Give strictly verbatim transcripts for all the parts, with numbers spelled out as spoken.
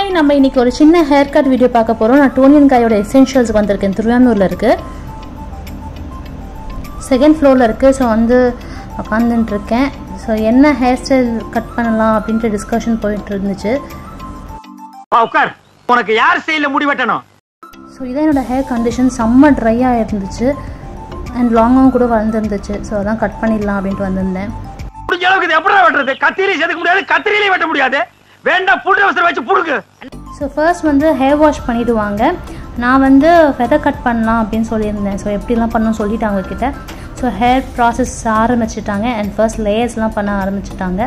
Hi, நம்ம இன்னைக்கு ஒரு சின்ன ஹேர் கட் வீடியோ பார்க்க போகிறோம். நான் டோனியன் காயோட எசென்ஷியல்ஸ்க்கு வந்திருக்கேன். திருவானூரில் இருக்குது, செகண்ட் ஃப்ளோரில் இருக்குது. ஸோ வந்து உட்காந்துட்டுருக்கேன். ஸோ என்ன ஹேர் ஸ்டைல் கட் பண்ணலாம் அப்படின்ட்டு டிஸ்கஷன் போயிட்டு இருந்துச்சு. உனக்கு யார் ஸ்டைலில் முடி வெட்டணும்? ஸோ இதான் என்னோட ஹேர் கண்டிஷன். செம்ம ட்ரையாக இருந்துச்சு அண்ட் லாங்காகவும் கூட வளர்ந்துருந்துச்சு. ஸோ அதான் கட் பண்ணிடலாம் அப்படின்ட்டு வந்திருந்தேன். முடிஞ்ச அளவுக்கு இது எப்படி வெட்டுறது? கத்திரியில சேர்க்க முடியாது, கத்திரியிலே வெட்ட முடியாது. வேண்டாம், புடு அவசரம் வச்சு புடுங்க. ஸோ ஃபர்ஸ்ட் வந்து ஹேர் வாஷ் பண்ணிவிடுவாங்க. நான் வந்து ஃபெதர் கட் பண்ணலாம் அப்படின்னு சொல்லியிருந்தேன். ஸோ எப்படிலாம் பண்ணணும்னு சொல்லிட்டு அவங்கக்கிட்ட. ஸோ ஹேர் ப்ராசஸ் ஆரம்பிச்சிட்டாங்க அண்ட் ஃபர்ஸ்ட் லேயர்ஸ்லாம் பண்ண ஆரம்பிச்சிட்டாங்க.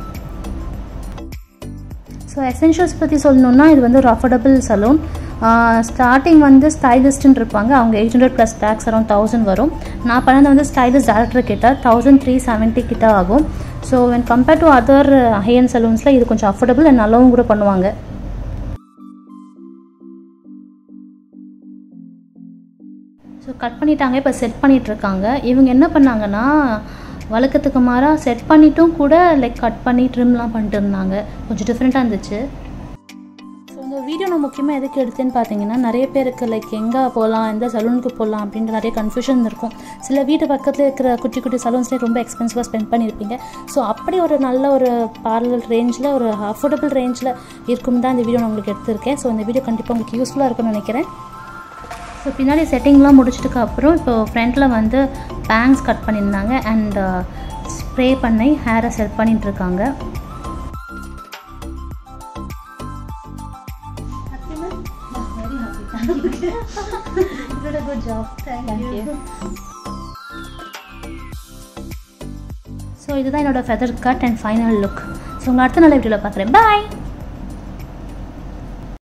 ஸோ எசென்ஷியல்ஸ் பற்றி சொல்லணுன்னா, இது வந்து ஒரு அஃபோர்டபுள் சலூன். ஸ்டார்டிங் வந்து ஸ்டைலிஸ்ட்டுன்னு இருப்பாங்க. அவங்க eight hundred plus tax around thousand வரும். நான் பண்ணது வந்து ஸ்டைலிஸ்ட் டேரக்டர் கிட்ட தௌசண்ட் த்ரீ செவன்ட்டி கிட்ட ஆகும். So when compared to other high end சலூன்ஸில் இது கொஞ்சம் அஃபோர்டபுள் அண்ட் நல்லாவும் கூட பண்ணுவாங்க. ஸோ கட் பண்ணிட்டாங்க, இப்போ செட் பண்ணிகிட்ருக்காங்க. இவங்க என்ன பண்ணாங்கன்னா, வழக்கத்துக்கு மாறாக செட் பண்ணிட்டும் கூட லைக் கட் பண்ணி ட்ரிம்லாம் பண்ணிட்டு இருந்தாங்க. கொஞ்சம் டிஃப்ரெண்ட்டாக இருந்துச்சு. ஸோ இந்த வீடியோ நான் முக்கியமாக எதுக்கு எடுத்தேன்னு பார்த்தீங்கன்னா, நிறைய பேருக்கு லைக் எங்கே போகலாம், எந்த சலூனுக்கு போகலாம் அப்படின்ட்டு நிறைய கன்ஃபியூஷன் இருக்கும். சில வீட்டு பக்கத்தில் இருக்கிற குட்டி குட்டி சலூன்ஸ்லேயே ரொம்ப எக்ஸ்பென்சிவாக ஸ்பெண்ட் பண்ணியிருப்பீங்க. ஸோ அப்படி ஒரு நல்ல ஒரு பார்லர் ரேஞ்சில், ஒரு அஃபோர்டபுள் ரேஞ்சில் இருக்கும் தான் இந்த வீடியோ நான் உங்களுக்கு எடுத்திருக்கேன். ஸோ இந்த வீடியோ கண்டிப்பாக உங்களுக்கு யூஸ்ஃபுல்லாக இருக்கும்னு நினைக்கிறேன். ஸோ பின்னாடி செட்டிங்லாம் முடிச்சதுக்கு அப்புறம் இப்போ ஃப்ரண்ட்டில் வந்து பேங்க்ஸ் கட் பண்ணியிருந்தாங்க அண்ட் ஸ்ப்ரே பண்ணி ஹேரை செட் பண்ணிகிட்ருக்காங்க. ஸோ இதுதான் என்னோட feather cut and final look. So உங்கள் அடுத்த நல்ல வீடியோவில் பார்க்குறேன். பாய்.